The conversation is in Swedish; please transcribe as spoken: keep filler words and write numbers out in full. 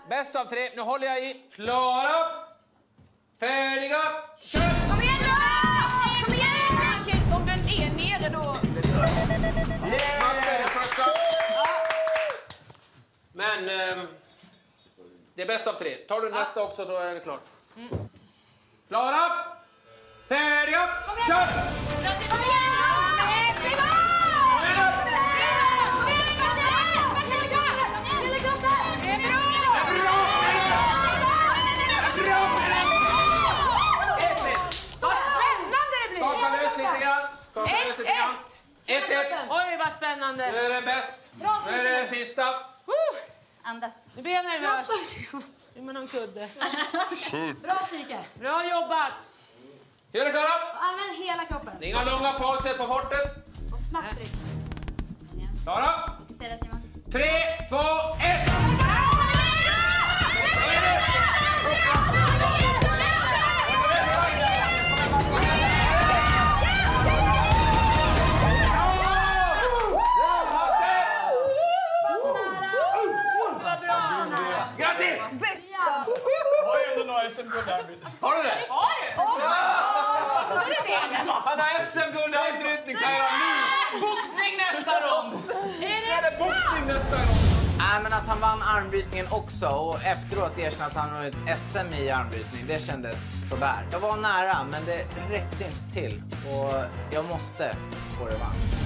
Bäst av tre. Nu håller jag i. Klara. Färdiga. Kör! Kom igen då! Kom igen! Okej, om den är nere då... Yeah! Matte är den första. Men um, det är bäst av tre. Tar du nästa också, då är det klart. Mm. Klara. Färdiga. Kör! Kom igen! Simon! Skaka lös lite grann. Skaka lös lite grann. ett ett. Oj, vad spännande. Nu är det bäst. Nu är det den sista. Uh. Andas. Nu blir jag nervös. Nu med någon kudde. Bra psyke. Bra jobbat. Hur är det, Klara? Använd hela kroppen. Inga långa pauser på fortet. Och snabbt tryck. Klara? Fokusera, Simon. Tre, två, ett. Grattis! Bästa! Har ju ändå några S M-guld. Har du det? Har du? Han har S M-guld i armbrytning, säger han nu. Boxning nästa rond! Är det boxning nästa gång? Nej, men att han vann armbrytningen också och efteråt erkänna att han var ett S M i armbrytning, det kändes sådär. Jag var nära, men det räckte inte till och jag måste få revansch.